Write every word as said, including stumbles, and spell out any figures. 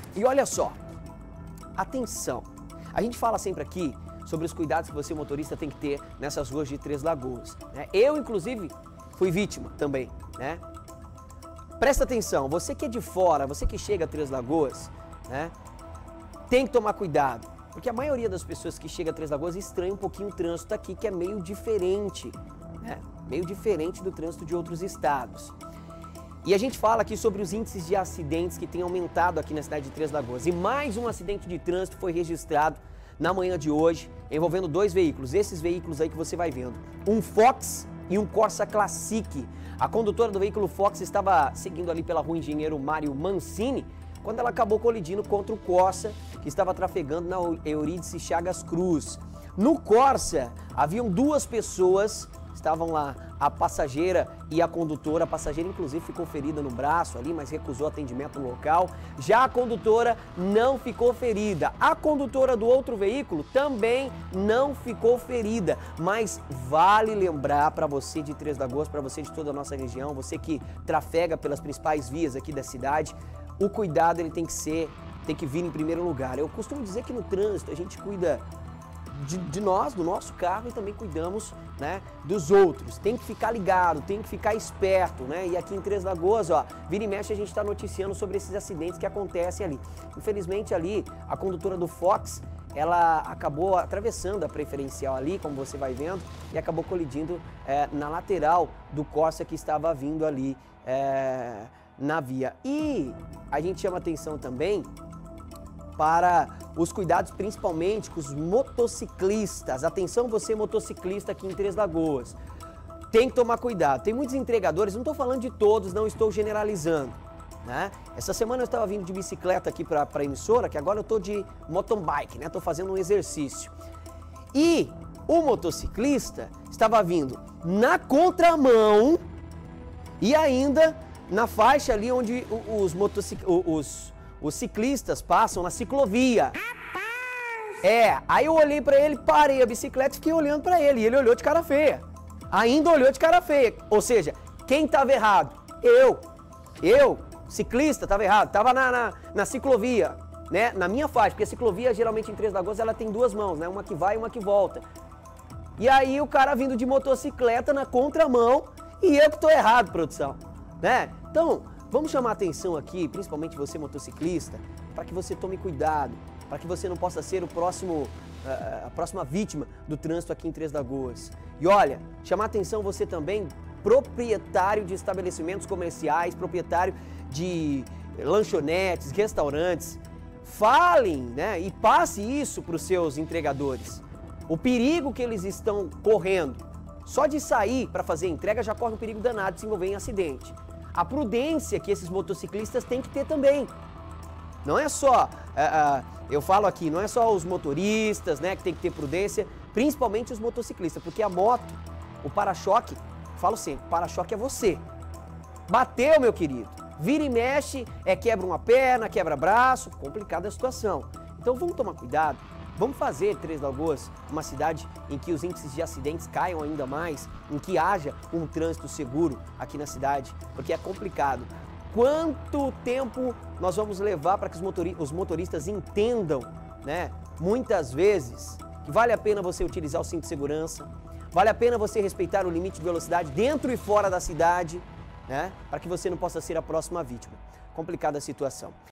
E olha só, atenção, a gente fala sempre aqui sobre os cuidados que você, motorista, tem que ter nessas ruas de Três Lagoas, né? Eu, inclusive, fui vítima também, né? Presta atenção, você que é de fora, você que chega a Três Lagoas, né? Tem que tomar cuidado, porque a maioria das pessoas que chega a Três Lagoas estranha um pouquinho o trânsito aqui, que é meio diferente, né? Meio diferente do trânsito de outros estados. E a gente fala aqui sobre os índices de acidentes que têm aumentado aqui na cidade de Três Lagoas. E mais um acidente de trânsito foi registrado na manhã de hoje, envolvendo dois veículos. Esses veículos aí que você vai vendo, um Fox e um Corsa Classic. A condutora do veículo Fox estava seguindo ali pela rua Engenheiro Mário Mancini, quando ela acabou colidindo contra o Corsa, que estava trafegando na Eurídice Chagas Cruz. No Corsa, haviam duas pessoas, estavam lá, a passageira e a condutora. A passageira, inclusive, ficou ferida no braço ali, mas recusou atendimento no local. Já a condutora não ficou ferida. A condutora do outro veículo também não ficou ferida. Mas vale lembrar para você de Três Lagoas, para você de toda a nossa região, você que trafega pelas principais vias aqui da cidade, o cuidado ele tem que ser, tem que vir em primeiro lugar. Eu costumo dizer que no trânsito a gente cuida De, de nós, do nosso carro, e também cuidamos, né, dos outros. Tem que ficar ligado, tem que ficar esperto, né? E aqui em Três Lagoas, ó, vira e mexe a gente está noticiando sobre esses acidentes que acontecem ali. Infelizmente ali, a condutora do Fox, ela acabou atravessando a preferencial ali, como você vai vendo, e acabou colidindo é, na lateral do Corsa que estava vindo ali é, na via. E a gente chama atenção também para os cuidados principalmente com os motociclistas. Atenção você motociclista aqui em Três Lagoas, tem que tomar cuidado. Tem muitos entregadores, não estou falando de todos, não estou generalizando, né? Essa semana eu estava vindo de bicicleta aqui para a emissora, que agora eu estou de mountain bike, né? Estou fazendo um exercício. E o motociclista estava vindo na contramão e ainda na faixa ali onde os motociclistas... Os, Os ciclistas passam na ciclovia. É, aí eu olhei pra ele, parei a bicicleta e fiquei olhando pra ele. E ele olhou de cara feia. Ainda olhou de cara feia. Ou seja, quem tava errado? Eu. Eu, ciclista, tava errado. Tava na, na, na ciclovia, né? Na minha faixa. Porque a ciclovia, geralmente em Três Lagoas, ela tem duas mãos, né? Uma que vai e uma que volta. E aí o cara vindo de motocicleta na contramão e eu que tô errado, produção, né? Então, vamos chamar a atenção aqui, principalmente você motociclista, para que você tome cuidado, para que você não possa ser o próximo, a próxima vítima do trânsito aqui em Três Lagoas. E olha, chamar a atenção você também, proprietário de estabelecimentos comerciais, proprietário de lanchonetes, restaurantes, falem, né, e passe isso para os seus entregadores. O perigo que eles estão correndo, só de sair para fazer entrega já corre um perigo danado de se envolver em acidente. A prudência que esses motociclistas têm que ter também. Não é só, uh, uh, eu falo aqui, não é só os motoristas, né, que tem que ter prudência, principalmente os motociclistas, porque a moto, o para-choque, falo sempre, para-choque é você. Bateu, meu querido, vira e mexe, é quebra uma perna, quebra braço, complicada a situação. Então vamos tomar cuidado. Vamos fazer Três Lagoas uma cidade em que os índices de acidentes caiam ainda mais, em que haja um trânsito seguro aqui na cidade, porque é complicado. Quanto tempo nós vamos levar para que os, motori os motoristas entendam, né, muitas vezes, que vale a pena você utilizar o cinto de segurança, vale a pena você respeitar o limite de velocidade dentro e fora da cidade, né, para que você não possa ser a próxima vítima. Complicada a situação.